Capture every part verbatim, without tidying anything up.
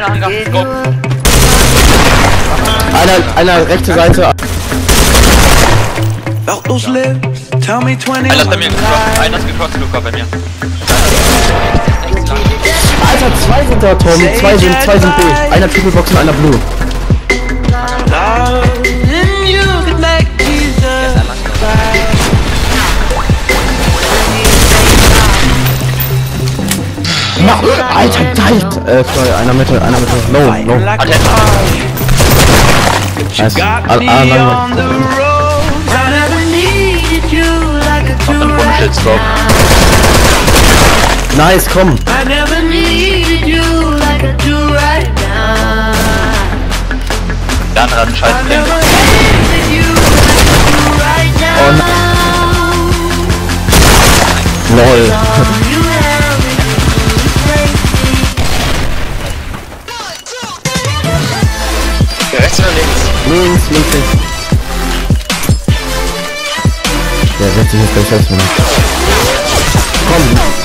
Einer, einer rechte Seite. Einer ist bei mir gecrossed, einer ist gecrossed, Luca, bei mir. Alter, zwei sind da, Tom. Zwei sind, zwei sind B. Einer Triple Box und einer Blue. Mach, Alter, tight! Äh, sorry, einer Mitte, einer Mitte. No, no. Nice. Ah, ah, lang. Nice, komm. Der andere hat einen Scheiß drin. Oh, lol. Rechts oder links? Links, links, links. Der setzt sich jetzt gleich fest. Komm.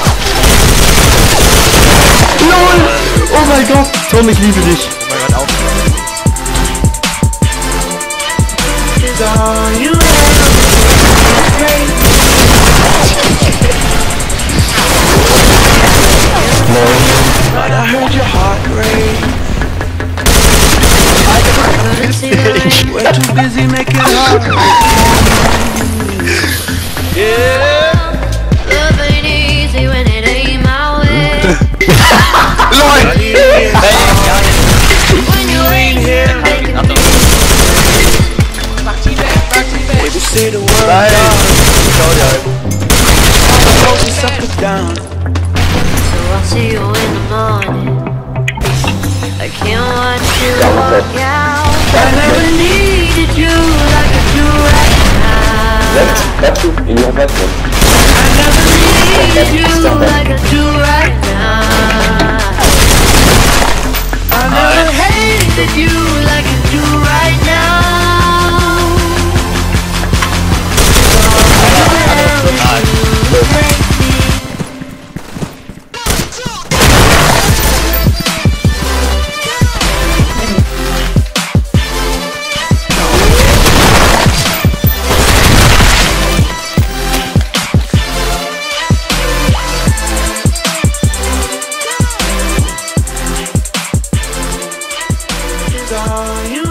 LOL! Oh mein Gott! Tom, ich liebe dich. Oh mein Gott, auch. But I heard your heart rate. We're too busy making heart. Yeah. Love ain't easy when it ain't my way. LOL! Hey, When you ain't here, We just say the word Nein! close yourself down. so I'll see you in the morning. I can't watch you walk out. I never needed you like I do right now. I never needed you like I do right now. I never hated you like I do right now. Are you